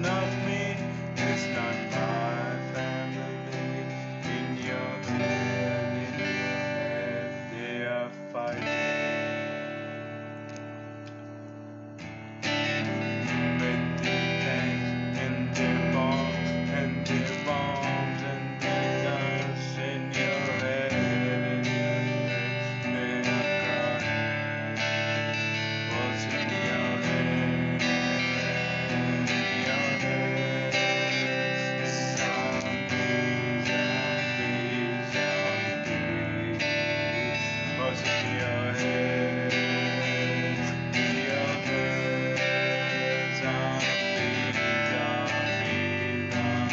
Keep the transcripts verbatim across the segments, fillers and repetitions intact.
not me, it's not my family. In your head, in your head, they are fighting. With the tanks and the bombs and the bombs and the guns in your head, in your head, they are crying. What's in your head? Your head. Zombies, zombies, zombies. What's in your head? Your head. Zombies, zombies,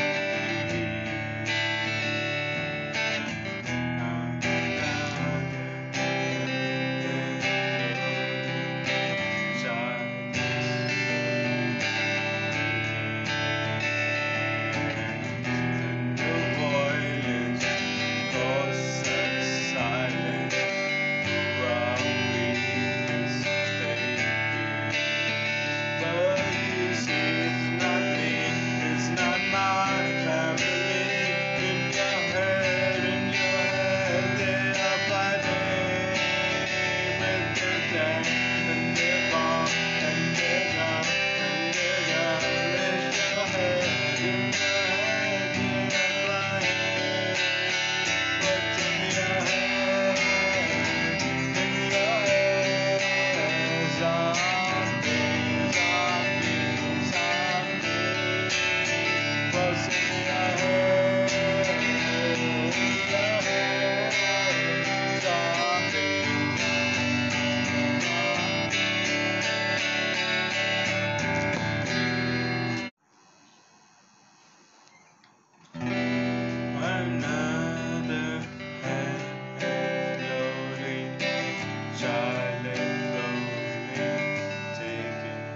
another hand slowly, silent, slowly taking,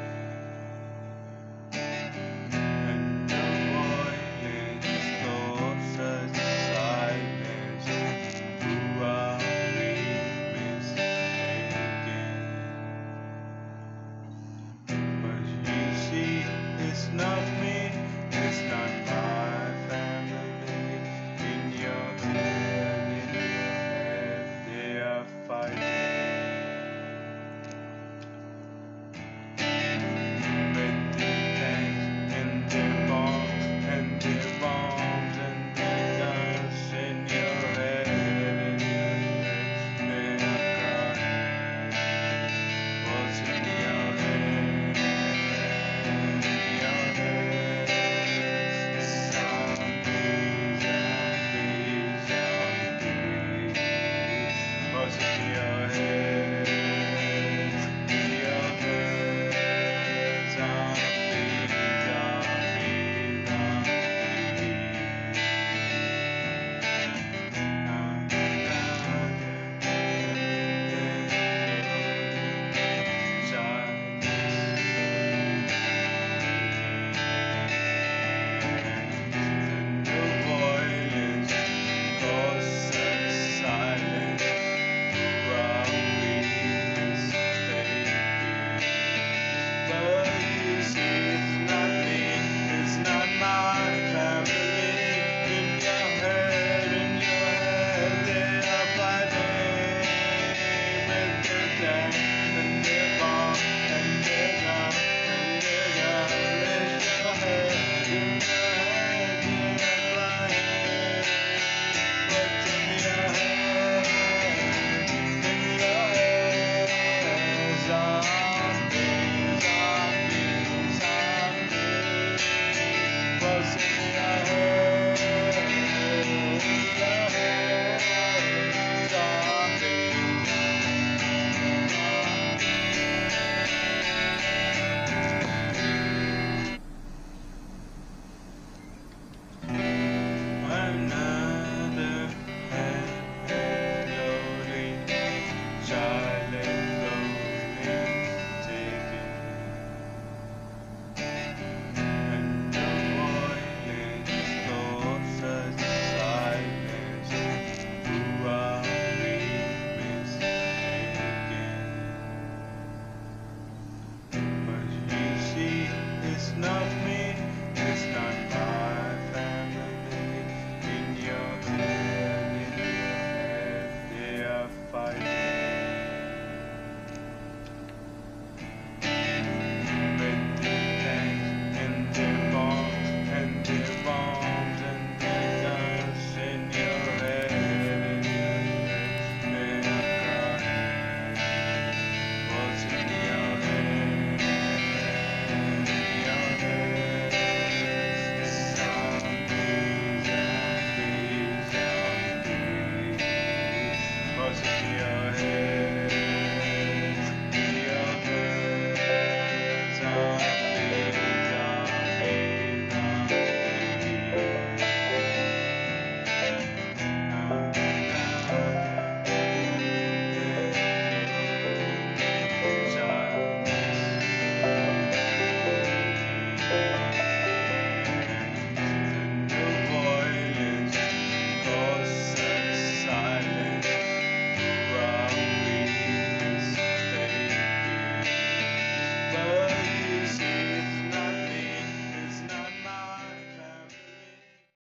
and the violence close as silence. Who are we mistaken? But you see, it's not me, it's not my family. In your head, in your head, they are fighting. With the tanks and the bombs and the bombs and the guns in your head, in your head, they are crying. What's in your head? Your head. Zombies, zombies, zombies. What's in your head? Your head. Zombies, zombies, zombies, zombies.